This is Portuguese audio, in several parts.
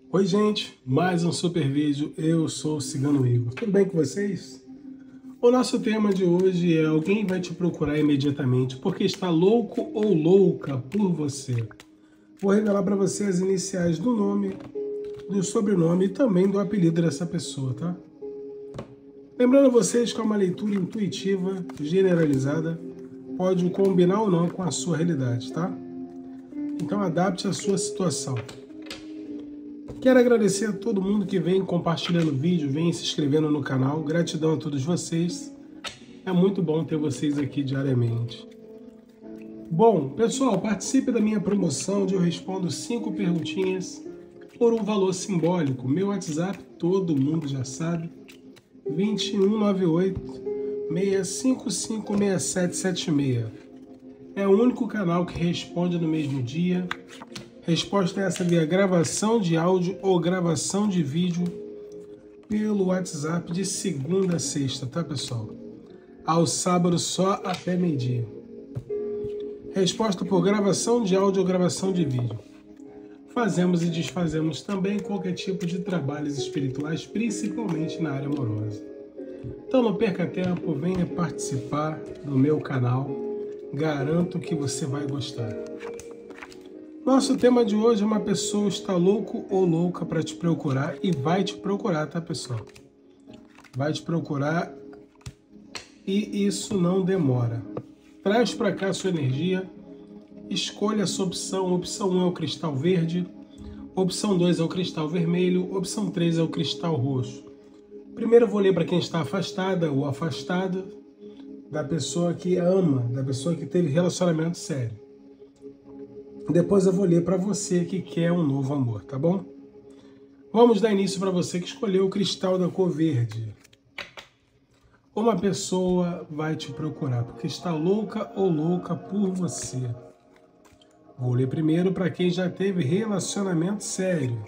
Oi gente, mais um super vídeo, eu sou o Cigano Igor, tudo bem com vocês? O nosso tema de hoje é: alguém vai te procurar imediatamente porque está louco ou louca por você. Vou revelar para você as iniciais do nome, do sobrenome e também do apelido dessa pessoa, tá? Lembrando a vocês que é uma leitura intuitiva, generalizada, pode combinar ou não com a sua realidade, tá? Então adapte a sua situação. Quero agradecer a todo mundo que vem compartilhando o vídeo, vem se inscrevendo no canal. Gratidão a todos vocês. É muito bom ter vocês aqui diariamente. Bom, pessoal, participe da minha promoção onde eu respondo 5 perguntinhas por um valor simbólico. Meu WhatsApp, todo mundo já sabe, 2198-655-6776. É o único canal que responde no mesmo dia. Resposta é essa via gravação de áudio ou gravação de vídeo pelo WhatsApp de segunda a sexta, tá, pessoal? Ao sábado só até meio-dia. Resposta por gravação de áudio ou gravação de vídeo. Fazemos e desfazemos também qualquer tipo de trabalhos espirituais, principalmente na área amorosa. Então não perca tempo, venha participar do meu canal. Garanto que você vai gostar. Nosso tema de hoje é: uma pessoa está louco ou louca para te procurar e vai te procurar, tá, pessoal? Vai te procurar e isso não demora. Traz para cá a sua energia, escolha a sua opção. Opção 1 é o cristal verde, opção 2 é o cristal vermelho, opção 3 é o cristal roxo. Primeiro eu vou ler para quem está afastada ou afastado da pessoa que ama, da pessoa que teve relacionamento sério. Depois eu vou ler para você que quer um novo amor, tá bom? Vamos dar início para você que escolheu o cristal da cor verde. Uma pessoa vai te procurar porque está louca ou louca por você. Vou ler primeiro para quem já teve relacionamento sério.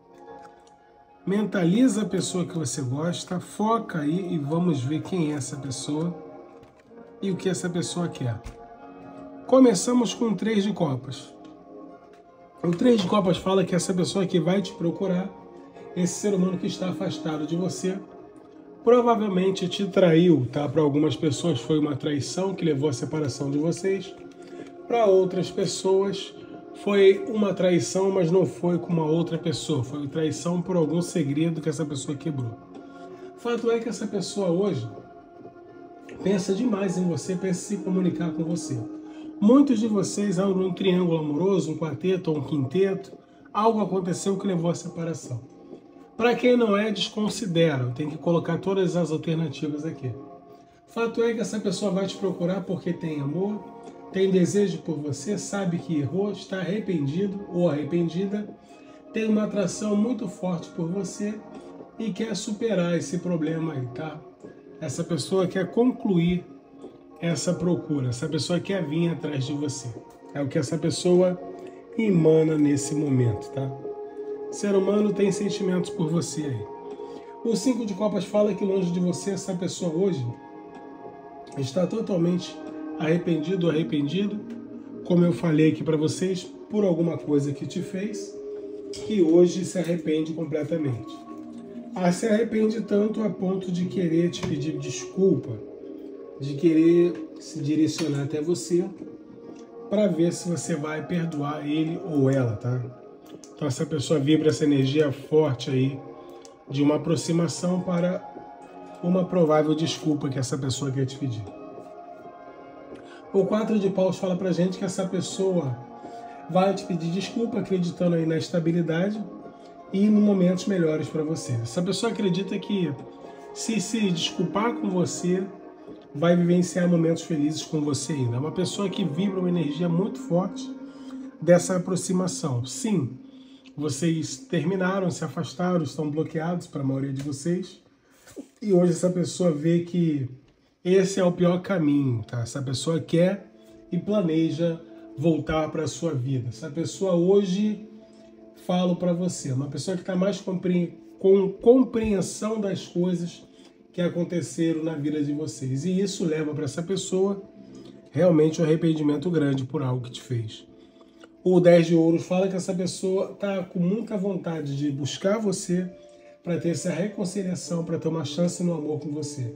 Mentaliza a pessoa que você gosta, foca aí e vamos ver quem é essa pessoa e o que essa pessoa quer. Começamos com o 3 de copas. O 3 de copas fala que essa pessoa que vai te procurar, esse ser humano que está afastado de você, provavelmente te traiu, tá? Para algumas pessoas foi uma traição que levou à separação de vocês. Para outras pessoas foi uma traição, mas não foi com uma outra pessoa. Foi traição por algum segredo que essa pessoa quebrou. Fato é que essa pessoa hoje pensa demais em você, pensa em se comunicar com você. Muitos de vocês andam num triângulo amoroso, um quarteto ou um quinteto. Algo aconteceu que levou à separação. Para quem não é, desconsidera. Tem que colocar todas as alternativas aqui. Fato é que essa pessoa vai te procurar porque tem amor, tem desejo por você, sabe que errou, está arrependido ou arrependida, tem uma atração muito forte por você e quer superar esse problema aí, tá? Essa pessoa quer concluir essa procura, essa pessoa quer vir atrás de você. É o que essa pessoa emana nesse momento, tá? O ser humano tem sentimentos por você aí. O 5 de copas fala que longe de você, essa pessoa hoje está totalmente arrependido ou arrependido, como eu falei aqui para vocês, por alguma coisa que te fez, que hoje se arrepende completamente. Se arrepende tanto a ponto de querer te pedir desculpa, de querer se direcionar até você para ver se você vai perdoar ele ou ela, tá? Então essa pessoa vibra essa energia forte aí de uma aproximação para uma provável desculpa que essa pessoa quer te pedir. O 4 de paus fala pra gente que essa pessoa vai te pedir desculpa acreditando aí na estabilidade e em momentos melhores para você. Essa pessoa acredita que se desculpar com você, vai vivenciar momentos felizes com você ainda. É uma pessoa que vibra uma energia muito forte dessa aproximação. Sim, vocês terminaram, se afastaram, estão bloqueados para a maioria de vocês. E hoje essa pessoa vê que esse é o pior caminho, tá? Essa pessoa quer e planeja voltar para a sua vida. Essa pessoa hoje, falo para você, uma pessoa que está mais com compreensão das coisas que aconteceram na vida de vocês. E isso leva para essa pessoa realmente um arrependimento grande por algo que te fez. O 10 de ouros fala que essa pessoa está com muita vontade de buscar você para ter essa reconciliação, para ter uma chance no amor com você.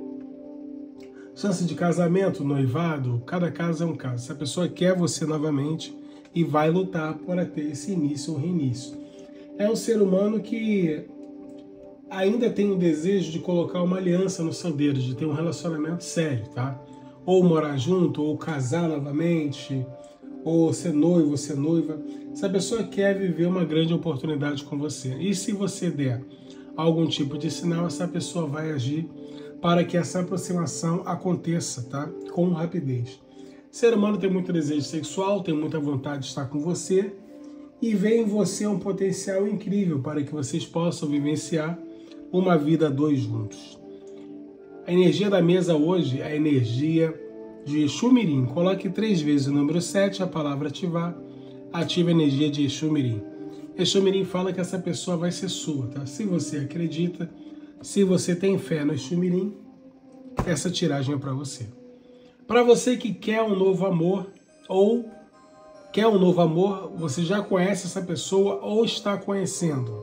Chance de casamento, noivado, cada caso é um caso. Essa pessoa quer você novamente e vai lutar para ter esse início ou reinício. É um ser humano que ainda tem o desejo de colocar uma aliança no seu dedo, de ter um relacionamento sério, tá? Ou morar junto, ou casar novamente, ou ser noivo, ou ser noiva. Essa pessoa quer viver uma grande oportunidade com você. E se você der algum tipo de sinal, essa pessoa vai agir para que essa aproximação aconteça, tá? Com rapidez. O ser humano tem muito desejo sexual, tem muita vontade de estar com você e vê em você um potencial incrível para que vocês possam vivenciar uma vida a dois juntos. A energia da mesa hoje é a energia de Exu Mirim. Coloque 3 vezes o número 7, a palavra ativar, ativa a energia de Exu Mirim. Exu Mirim fala que essa pessoa vai ser sua, tá? Se você acredita, se você tem fé no Exu Mirim, essa tiragem é para você. Para você que quer um novo amor, ou quer um novo amor, você já conhece essa pessoa ou está conhecendo.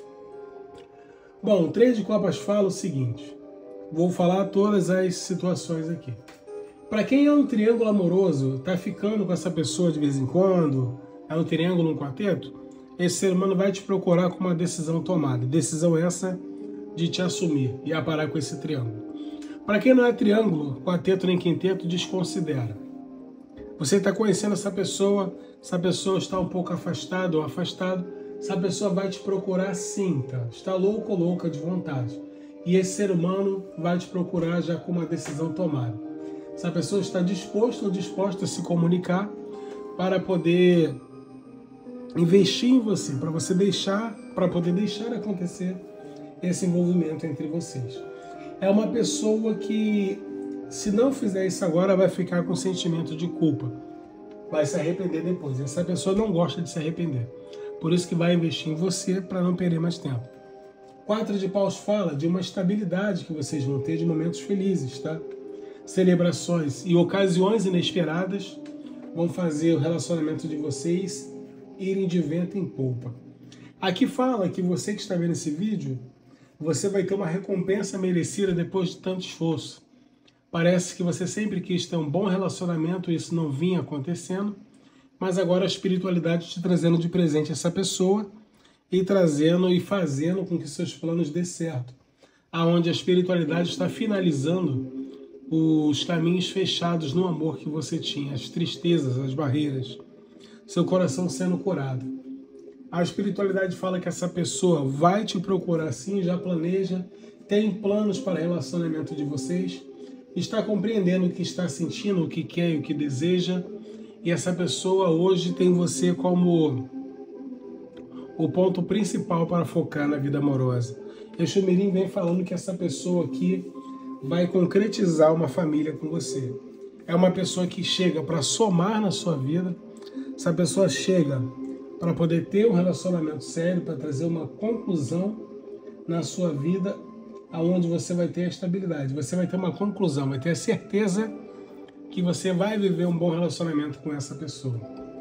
Bom, o 3 de copas fala o seguinte, vou falar todas as situações aqui. Para quem é um triângulo amoroso, tá ficando com essa pessoa de vez em quando, é um triângulo, um quarteto, esse ser humano vai te procurar com uma decisão tomada. Decisão essa de te assumir e parar com esse triângulo. Para quem não é triângulo, quarteto nem quinteto, desconsidera. Você está conhecendo essa pessoa está um pouco afastada ou afastado, essa pessoa vai te procurar sim, tá? Está louco ou louca de vontade. E esse ser humano vai te procurar já com uma decisão tomada. Essa pessoa está disposto ou disposta a se comunicar para poder investir em você, para poder deixar acontecer esse envolvimento entre vocês. É uma pessoa que, se não fizer isso agora, vai ficar com sentimento de culpa. Vai se arrepender depois. Essa pessoa não gosta de se arrepender. Por isso que vai investir em você para não perder mais tempo. 4 de paus fala de uma estabilidade que vocês vão ter, de momentos felizes, tá? Celebrações e ocasiões inesperadas vão fazer o relacionamento de vocês irem de vento em polpa. Aqui fala que você que está vendo esse vídeo, você vai ter uma recompensa merecida depois de tanto esforço. Parece que você sempre quis ter um bom relacionamento e isso não vinha acontecendo, mas agora a espiritualidade te trazendo de presente essa pessoa e trazendo e fazendo com que seus planos dê certo. Aonde a espiritualidade está finalizando os caminhos fechados no amor que você tinha, as tristezas, as barreiras, seu coração sendo curado. A espiritualidade fala que essa pessoa vai te procurar sim, já planeja, tem planos para o relacionamento de vocês, está compreendendo o que está sentindo, o que quer e o que deseja, e essa pessoa hoje tem você como o ponto principal para focar na vida amorosa. Exu Mirim vem falando que essa pessoa aqui vai concretizar uma família com você. É uma pessoa que chega para somar na sua vida, essa pessoa chega para poder ter um relacionamento sério, para trazer uma conclusão na sua vida, aonde você vai ter a estabilidade, você vai ter uma conclusão, vai ter a certeza que você vai viver um bom relacionamento com essa pessoa.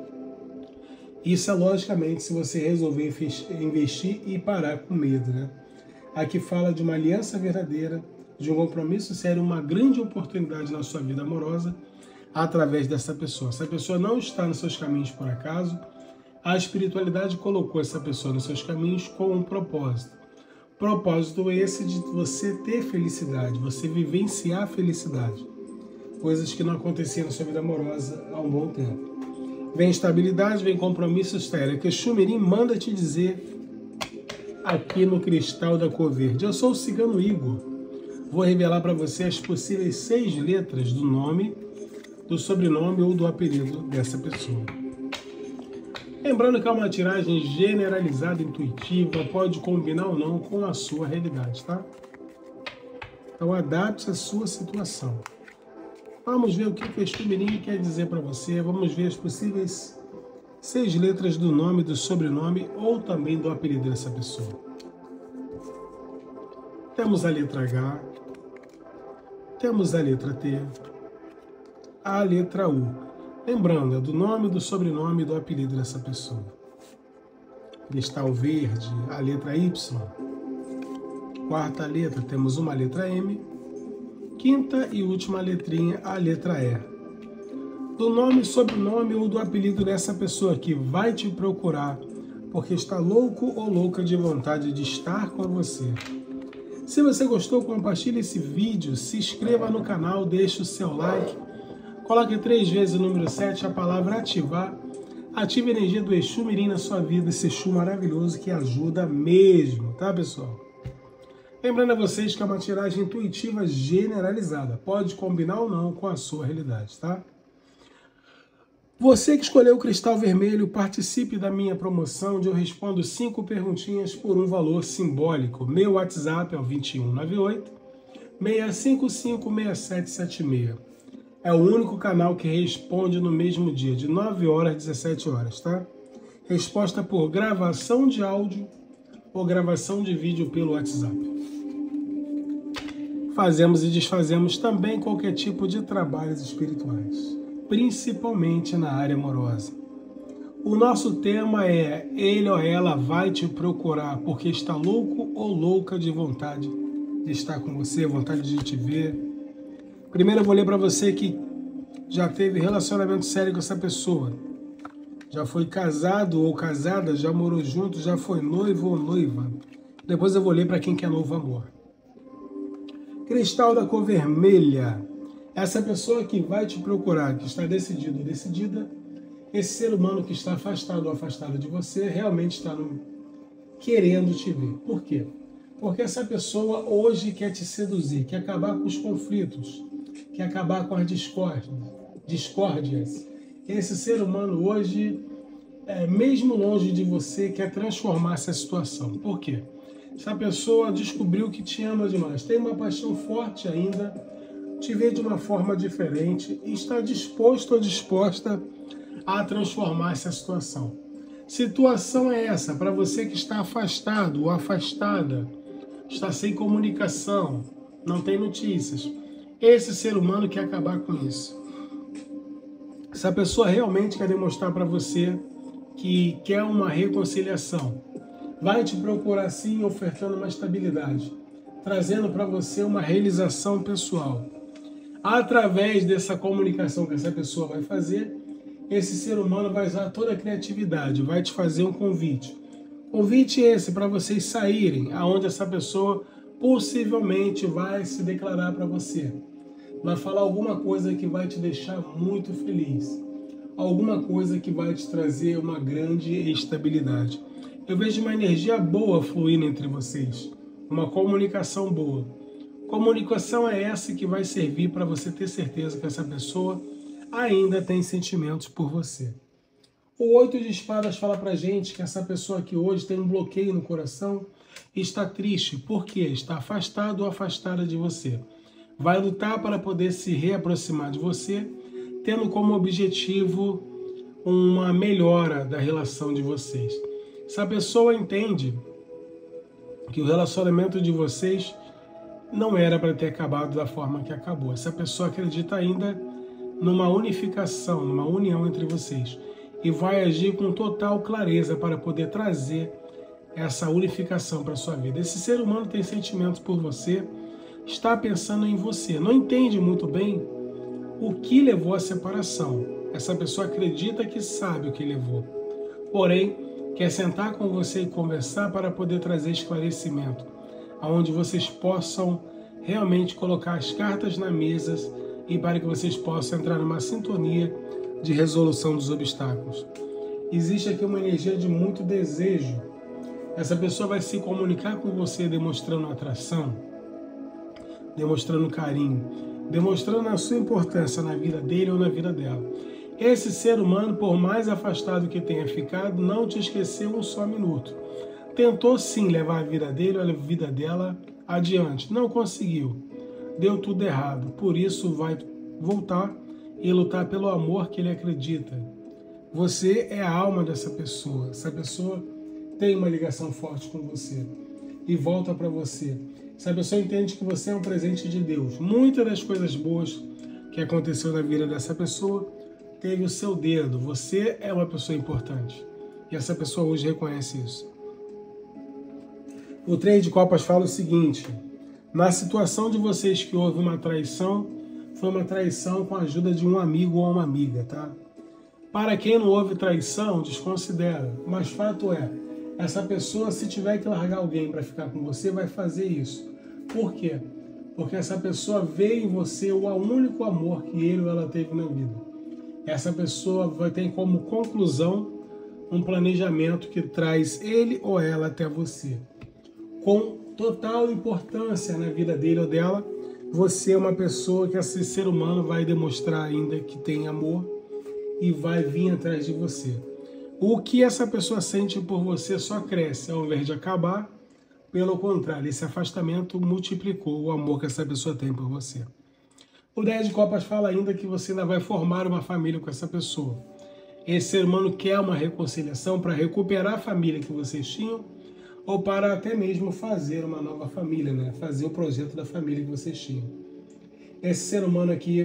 Isso é logicamente se você resolver investir e parar com medo, né? Aqui fala de uma aliança verdadeira, de um compromisso sério, uma grande oportunidade na sua vida amorosa através dessa pessoa. Essa pessoa não está nos seus caminhos por acaso, a espiritualidade colocou essa pessoa nos seus caminhos com um propósito. Propósito esse de você ter felicidade, você vivenciar a felicidade. Coisas que não aconteciam na sua vida amorosa há um bom tempo. Vem estabilidade, vem compromisso sério. Que Exu Mirim manda te dizer aqui no Cristal da Cor Verde. Eu sou o Cigano Igor. Vou revelar para você as possíveis 6 letras do nome, do sobrenome ou do apelido dessa pessoa. Lembrando que é uma tiragem generalizada, intuitiva, pode combinar ou não com a sua realidade, tá? Então adapte a sua situação. Vamos ver o que o Exu Mirim quer dizer para você. Vamos ver as possíveis 6 letras do nome, do sobrenome ou também do apelido dessa pessoa. Temos a letra H, temos a letra T, a letra U. Lembrando, é do nome, do sobrenome e do apelido dessa pessoa. Cristal verde, a letra Y. Quarta letra, temos uma letra M. Quinta e última letrinha, a letra E. Do nome, sobrenome ou do apelido dessa pessoa que vai te procurar porque está louco ou louca de vontade de estar com você. Se você gostou, compartilhe esse vídeo, se inscreva no canal, deixe o seu like, coloque 3 vezes o número 7, a palavra ativar, ative a energia do Exu Mirim na sua vida, esse Exu maravilhoso que ajuda mesmo, tá, pessoal? Lembrando a vocês que é uma tiragem intuitiva generalizada, pode combinar ou não com a sua realidade, tá? Você que escolheu o cristal vermelho, participe da minha promoção onde eu respondo 5 perguntinhas por um valor simbólico. Meu WhatsApp é o 2198 655 6776. É o único canal que responde no mesmo dia, de 9 horas às 17 horas, tá? Resposta por gravação de áudio ou gravação de vídeo pelo WhatsApp. Fazemos e desfazemos também qualquer tipo de trabalhos espirituais, principalmente na área amorosa. O nosso tema é: ele ou ela vai te procurar porque está louco ou louca de vontade de estar com você, vontade de te ver. Primeiro eu vou ler para você que já teve relacionamento sério com essa pessoa. Já foi casado ou casada, já morou junto, já foi noivo ou noiva. Depois eu vou ler para quem quer novo amor. Cristal da cor vermelha. Essa pessoa que vai te procurar, que está decidido ou decidida, esse ser humano que está afastado ou afastada de você, realmente está querendo te ver. Por quê? Porque essa pessoa hoje quer te seduzir, quer acabar com os conflitos, quer acabar com as discórdias. Esse ser humano hoje, mesmo longe de você, quer transformar essa situação. Por quê? Essa pessoa descobriu que te ama demais, tem uma paixão forte ainda, te vê de uma forma diferente e está disposto ou disposta a transformar essa situação. Situação é essa, para você que está afastado ou afastada, está sem comunicação, não tem notícias. Esse ser humano quer acabar com isso. Essa pessoa realmente quer demonstrar para você que quer uma reconciliação. Vai te procurar sim, ofertando uma estabilidade, trazendo para você uma realização pessoal. Através dessa comunicação que essa pessoa vai fazer, esse ser humano vai usar toda a criatividade, vai te fazer um convite. Convite esse para vocês saírem, aonde essa pessoa possivelmente vai se declarar para você. Vai falar alguma coisa que vai te deixar muito feliz. Alguma coisa que vai te trazer uma grande estabilidade. Eu vejo uma energia boa fluindo entre vocês. Uma comunicação boa. Comunicação é essa que vai servir para você ter certeza que essa pessoa ainda tem sentimentos por você. O 8 de espadas fala pra gente que essa pessoa aqui hoje tem um bloqueio no coração e está triste. Por quê? Está afastado ou afastada de você. Vai lutar para poder se reaproximar de você, tendo como objetivo uma melhora da relação de vocês. Essa pessoa entende que o relacionamento de vocês não era para ter acabado da forma que acabou. Essa pessoa acredita ainda numa unificação, numa união entre vocês. E vai agir com total clareza para poder trazer essa unificação para a sua vida. Esse ser humano tem sentimentos por você, está pensando em você. Não entende muito bem o que levou à separação. Essa pessoa acredita que sabe o que levou. Porém, quer sentar com você e conversar para poder trazer esclarecimento, onde vocês possam realmente colocar as cartas na mesa e para que vocês possam entrar numa sintonia de resolução dos obstáculos. Existe aqui uma energia de muito desejo. Essa pessoa vai se comunicar com você demonstrando atração, demonstrando carinho, demonstrando a sua importância na vida dele ou na vida dela. Esse ser humano, por mais afastado que tenha ficado, não te esqueceu um só minuto. Tentou sim levar a vida dele ou a vida dela adiante. Não conseguiu. Deu tudo errado. Por isso vai voltar e lutar pelo amor que ele acredita. Você é a alma dessa pessoa. Essa pessoa tem uma ligação forte com você e volta para você. Essa pessoa entende que você é um presente de Deus. Muitas das coisas boas que aconteceu na vida dessa pessoa teve o seu dedo. Você é uma pessoa importante. E essa pessoa hoje reconhece isso. O 3 de copas fala o seguinte: na situação de vocês que houve uma traição, foi uma traição com a ajuda de um amigo ou uma amiga, tá? Para quem não houve traição, desconsidera. Mas fato é, essa pessoa, se tiver que largar alguém para ficar com você, vai fazer isso. Por quê? Porque essa pessoa vê em você o único amor que ele ou ela teve na vida. Essa pessoa vai ter como conclusão um planejamento que traz ele ou ela até você. Com total importância na vida dele ou dela, você é uma pessoa que esse ser humano vai demonstrar ainda que tem amor e vai vir atrás de você. O que essa pessoa sente por você só cresce, ao invés de acabar. Pelo contrário, esse afastamento multiplicou o amor que essa pessoa tem por você. O 10 de copas fala ainda que você ainda vai formar uma família com essa pessoa. Esse ser humano quer uma reconciliação para recuperar a família que vocês tinham ou para até mesmo fazer uma nova família, né? Fazer o projeto da família que vocês tinham. Esse ser humano aqui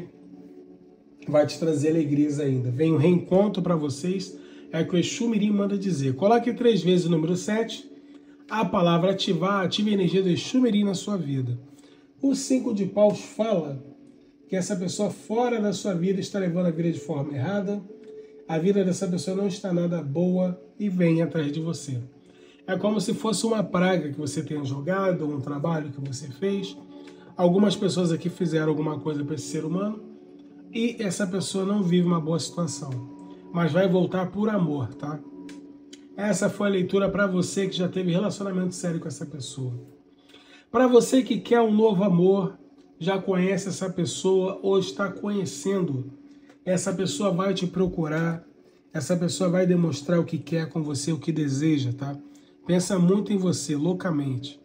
vai te trazer alegrias ainda. Vem um reencontro para vocês, é o que o Exu Mirim manda dizer. Coloque 3 vezes o número 7, a palavra ativar, ative a energia do Exu Mirim na sua vida. O 5 de paus fala que essa pessoa fora da sua vida está levando a vida de forma errada, a vida dessa pessoa não está nada boa e vem atrás de você. É como se fosse uma praga que você tenha jogado, um trabalho que você fez. Algumas pessoas aqui fizeram alguma coisa para esse ser humano e essa pessoa não vive uma boa situação, mas vai voltar por amor, tá? Essa foi a leitura para você que já teve relacionamento sério com essa pessoa. Para você que quer um novo amor, já conhece essa pessoa ou está conhecendo, essa pessoa vai te procurar, essa pessoa vai demonstrar o que quer com você, o que deseja, tá? Pensa muito em você, loucamente.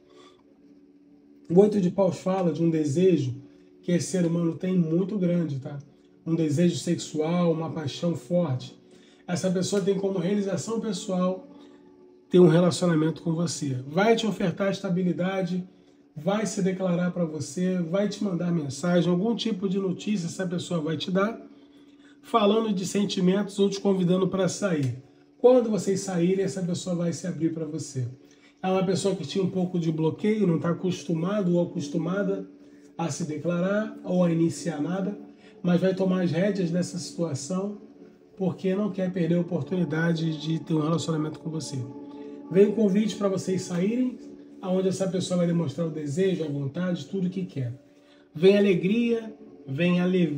O 8 de paus fala de um desejo que esse ser humano tem muito grande, tá? Um desejo sexual, uma paixão forte. Essa pessoa tem como realização pessoal ter um relacionamento com você. Vai te ofertar estabilidade, vai se declarar para você, vai te mandar mensagem, algum tipo de notícia essa pessoa vai te dar, falando de sentimentos ou te convidando para sair. Quando vocês saírem, essa pessoa vai se abrir para você. É uma pessoa que tinha um pouco de bloqueio, não está acostumado ou acostumada a se declarar ou a iniciar nada, mas vai tomar as rédeas dessa situação porque não quer perder a oportunidade de ter um relacionamento com você. Vem um convite para vocês saírem, onde essa pessoa vai demonstrar o desejo, a vontade, tudo o que quer. Vem alegria, vem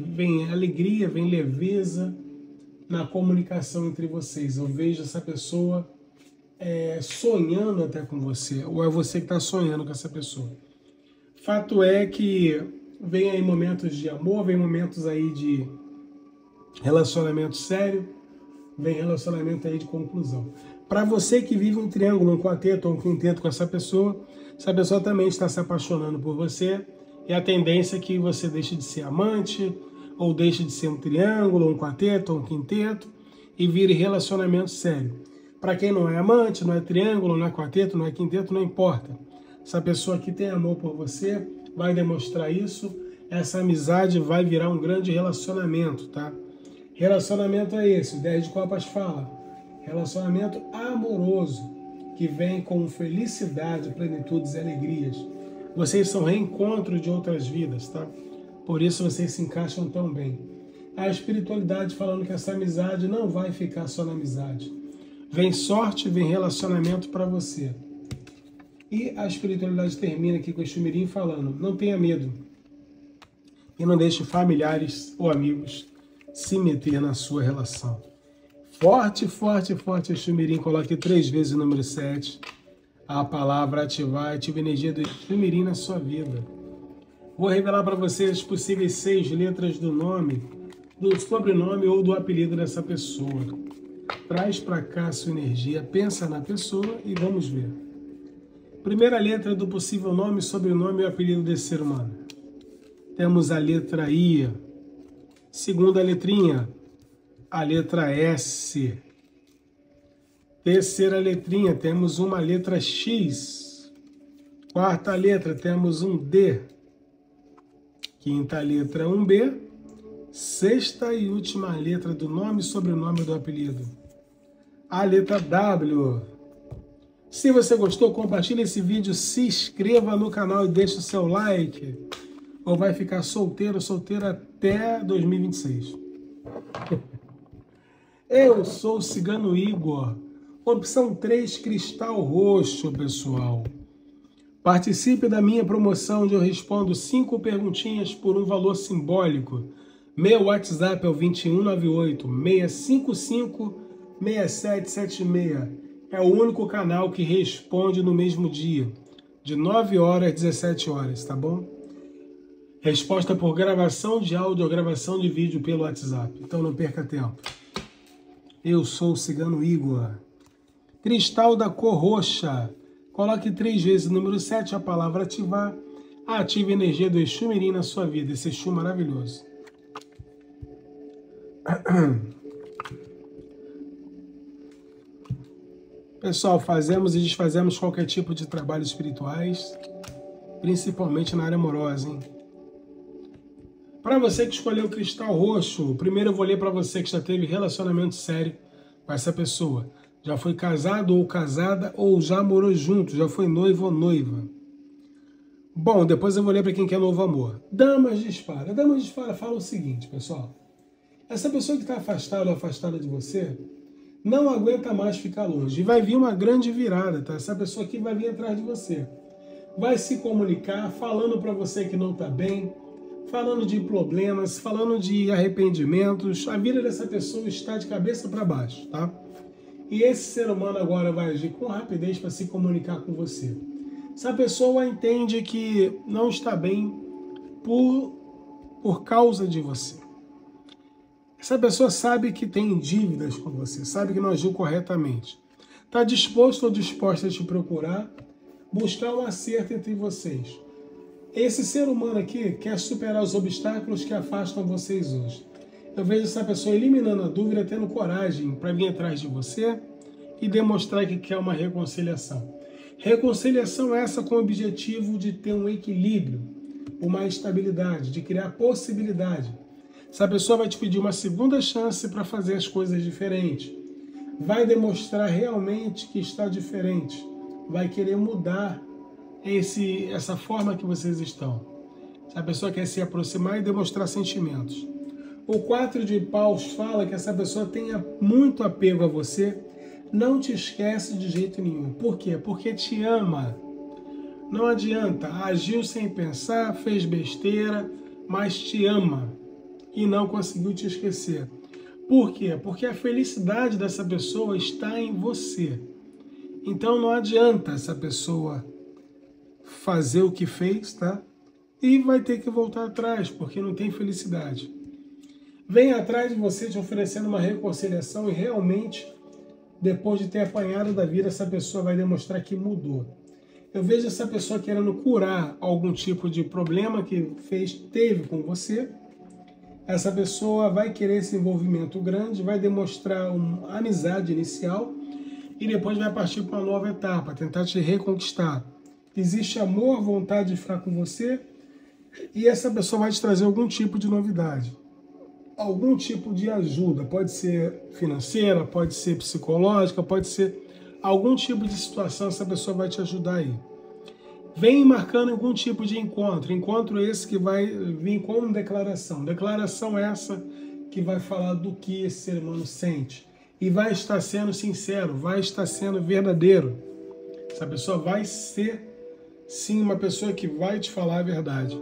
leveza na comunicação entre vocês. Eu vejo essa pessoa sonhando até com você, ou é você que está sonhando com essa pessoa. Fato é que vem aí momentos de amor, vem momentos aí de relacionamento sério, vem relacionamento aí de conclusão. Para você que vive um triângulo, um quarteto ou um quinteto com essa pessoa também está se apaixonando por você, e a tendência é que você deixe de ser amante, ou deixe de ser um triângulo, um quarteto ou um quinteto, e vire relacionamento sério. Para quem não é amante, não é triângulo, não é quarteto, não é quinteto, não importa. Essa pessoa que tem amor por você vai demonstrar isso, essa amizade vai virar um grande relacionamento, tá? Relacionamento é esse, o 10 de copas fala. Relacionamento amoroso, que vem com felicidade, plenitudes e alegrias. Vocês são reencontro de outras vidas, tá? Por isso vocês se encaixam tão bem. A espiritualidade falando que essa amizade não vai ficar só na amizade. Vem sorte, vem relacionamento para você. E a espiritualidade termina aqui com o Exu Mirim falando, não tenha medo. E não deixe familiares ou amigos se meter na sua relação. Forte, forte, forte, Exu Mirim. Coloque 3 vezes o número 7. A palavra ativar, ativa a energia do Exu Mirim na sua vida. Vou revelar para vocês as possíveis 6 letras do nome, do sobrenome ou do apelido dessa pessoa. Traz para cá a sua energia, pensa na pessoa e vamos ver. Primeira letra do possível nome, sobrenome e apelido desse ser humano. Temos a letra I. Segunda letrinha, a letra S. Terceira letrinha, temos uma letra X. Quarta letra, temos um D. Quinta letra, um B. Sexta e última letra do nome e sobrenome do apelido. A letra W. Se você gostou, compartilhe esse vídeo, se inscreva no canal e deixe o seu like. Ou vai ficar solteiro, solteira até 2026. Eu sou o Cigano Igor. Opção 3, cristal roxo, pessoal. Participe da minha promoção onde eu respondo 5 perguntinhas por um valor simbólico. Meu WhatsApp é o 2198-655-6776. É o único canal que responde no mesmo dia, de 9 horas às 17 horas, tá bom? Resposta por gravação de áudio ou gravação de vídeo pelo WhatsApp. Então não perca tempo. Eu sou o Cigano Igor. Cristal da cor roxa. Coloque 3 vezes o número 7, a palavra ativar. Ative a energia do Exu Mirim na sua vida. Esse Exu maravilhoso. Pessoal, fazemos e desfazemos qualquer tipo de trabalhos espirituais, principalmente na área amorosa, hein? Para você que escolheu o cristal roxo, primeiro eu vou ler para você que já teve relacionamento sério com essa pessoa. Já foi casado ou casada, ou já morou junto, já foi noivo ou noiva. Bom, depois eu vou ler para quem quer novo amor. Damas de espada. Damas de espada fala o seguinte, pessoal. Essa pessoa que está afastada ou afastada de você não aguenta mais ficar longe. E vai vir uma grande virada, tá? Essa pessoa aqui vai vir atrás de você. Vai se comunicar, falando para você que não está bem, falando de problemas, falando de arrependimentos. A vida dessa pessoa está de cabeça para baixo, tá? E esse ser humano agora vai agir com rapidez para se comunicar com você. Essa pessoa entende que não está bem por causa de você. Essa pessoa sabe que tem dívidas com você, sabe que não agiu corretamente. Está disposto ou disposta a te procurar, buscar um acerto entre vocês. Esse ser humano aqui quer superar os obstáculos que afastam vocês hoje. Eu vejo essa pessoa eliminando a dúvida, tendo coragem para vir atrás de você e demonstrar que quer uma reconciliação. Reconciliação essa com o objetivo de ter um equilíbrio, uma estabilidade, de criar possibilidade. Essa pessoa vai te pedir uma segunda chance para fazer as coisas diferentes. Vai demonstrar realmente que está diferente. Vai querer mudar essa forma que vocês estão. Essa pessoa quer se aproximar e demonstrar sentimentos. O 4 de paus fala que essa pessoa tenha muito apego a você, não te esquece de jeito nenhum. Por quê? Porque te ama. Não adianta, agiu sem pensar, fez besteira, mas te ama e não conseguiu te esquecer. Por quê? Porque a felicidade dessa pessoa está em você. Então não adianta essa pessoa fazer o que fez, tá? E vai ter que voltar atrás, porque não tem felicidade. Vem atrás de você te oferecendo uma reconciliação e realmente, depois de ter apanhado da vida, essa pessoa vai demonstrar que mudou. Eu vejo essa pessoa querendo curar algum tipo de problema que teve com você. Essa pessoa vai querer esse envolvimento grande, vai demonstrar uma amizade inicial e depois vai partir para uma nova etapa, tentar te reconquistar. Existe amor, vontade de ficar com você e essa pessoa vai te trazer algum tipo de novidade. Algum tipo de ajuda, pode ser financeira, pode ser psicológica, pode ser algum tipo de situação, essa pessoa vai te ajudar aí. Vem marcando algum tipo de encontro esse que vai vir com declaração. Declaração essa que vai falar do que esse ser humano sente. E vai estar sendo sincero, vai estar sendo verdadeiro. Essa pessoa vai ser, sim, uma pessoa que vai te falar a verdade.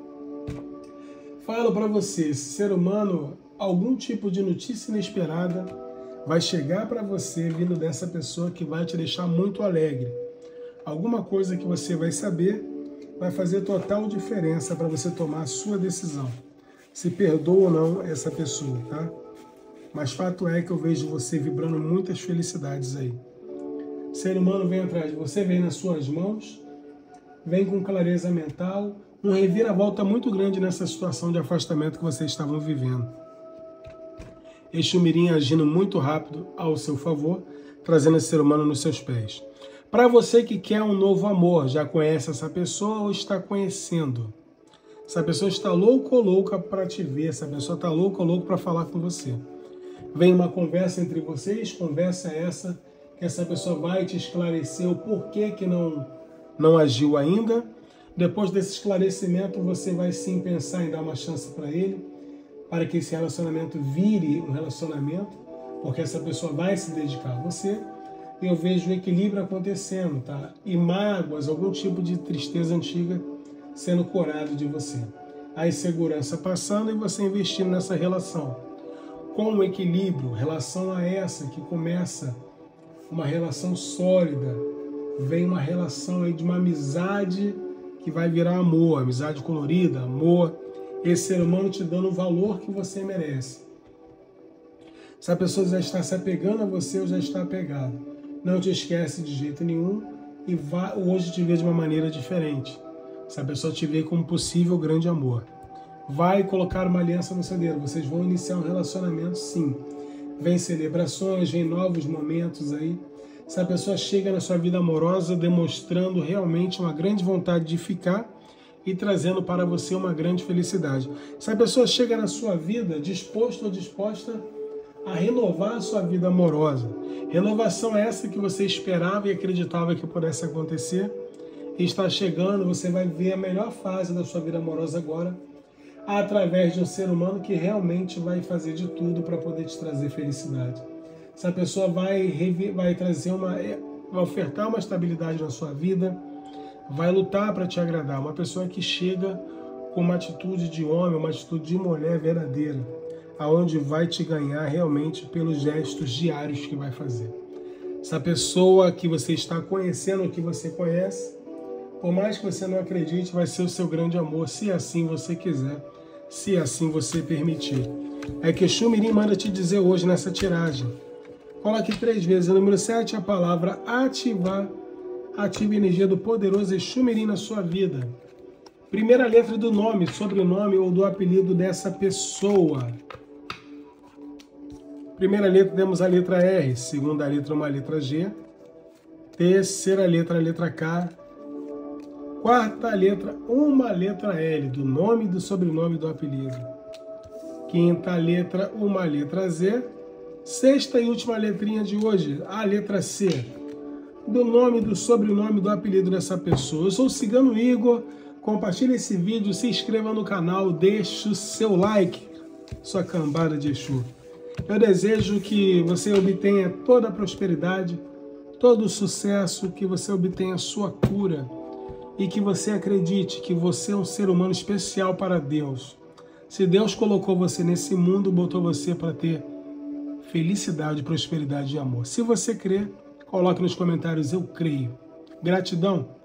Falo para você, esse ser humano, algum tipo de notícia inesperada vai chegar para você vindo dessa pessoa que vai te deixar muito alegre. Alguma coisa que você vai saber vai fazer total diferença para você tomar a sua decisão. Se perdoa ou não essa pessoa, tá? Mas fato é que eu vejo você vibrando muitas felicidades aí. O ser humano vem atrás de você, vem nas suas mãos, vem com clareza mental, um reviravolta muito grande nessa situação de afastamento que vocês estavam vivendo. Exu Mirim agindo muito rápido ao seu favor, trazendo esse ser humano nos seus pés. Para você que quer um novo amor, já conhece essa pessoa ou está conhecendo, Essa pessoa está louca ou louca para te ver, essa pessoa está louca ou louca para falar com você. Vem uma conversa entre vocês, conversa essa, que essa pessoa vai te esclarecer o porquê que não agiu ainda. Depois desse esclarecimento, você vai sim pensar em dar uma chance para ele, para que esse relacionamento vire um relacionamento, porque essa pessoa vai se dedicar a você. E eu vejo o equilíbrio acontecendo, tá? E mágoas, algum tipo de tristeza antiga sendo curado de você. A insegurança passando e você investindo nessa relação. Com o equilíbrio, relação a essa que começa uma relação sólida, vem uma relação aí de uma amizade que vai virar amor, amizade colorida, amor, esse ser humano te dando o valor que você merece. Se a pessoa já está se apegando a você ou já está apegada, não te esquece de jeito nenhum e hoje te vê de uma maneira diferente. Se a pessoa te vê como possível grande amor, vai colocar uma aliança no seu dedo, vocês vão iniciar um relacionamento sim. Vem celebrações, vem novos momentos aí. Se a pessoa chega na sua vida amorosa demonstrando realmente uma grande vontade de ficar e trazendo para você uma grande felicidade. Se a pessoa chega na sua vida disposto ou disposta a renovar a sua vida amorosa. Renovação essa que você esperava e acreditava que pudesse acontecer. E está chegando, você vai ver a melhor fase da sua vida amorosa agora, através de um ser humano que realmente vai fazer de tudo para poder te trazer felicidade. Essa pessoa vai trazer vai ofertar uma estabilidade na sua vida, vai lutar para te agradar. Uma pessoa que chega com uma atitude de homem, uma atitude de mulher verdadeira, aonde vai te ganhar realmente pelos gestos diários que vai fazer. Essa pessoa que você está conhecendo, que você conhece, por mais que você não acredite, vai ser o seu grande amor, se assim você quiser, se assim você permitir. É que Exu Mirim manda te dizer hoje nessa tiragem. Coloque 3 vezes o número 7, a palavra ativar. Ative a energia do poderoso Exu Mirim na sua vida. Primeira letra do nome, sobrenome ou do apelido dessa pessoa. Primeira letra temos a letra R, segunda letra uma letra G, terceira letra a letra K, quarta letra uma letra L, do nome, do sobrenome, do apelido. Quinta letra uma letra Z, sexta e última letrinha de hoje, a letra C, do nome, do sobrenome, do apelido dessa pessoa. Eu sou o Cigano Igor, compartilhe esse vídeo, se inscreva no canal, deixe o seu like, sua cambada de Exu. Eu desejo que você obtenha toda a prosperidade, todo o sucesso, que você obtenha a sua cura e que você acredite que você é um ser humano especial para Deus. Se Deus colocou você nesse mundo, botou você para ter felicidade, prosperidade e amor. Se você crê, coloque nos comentários, eu creio. Gratidão.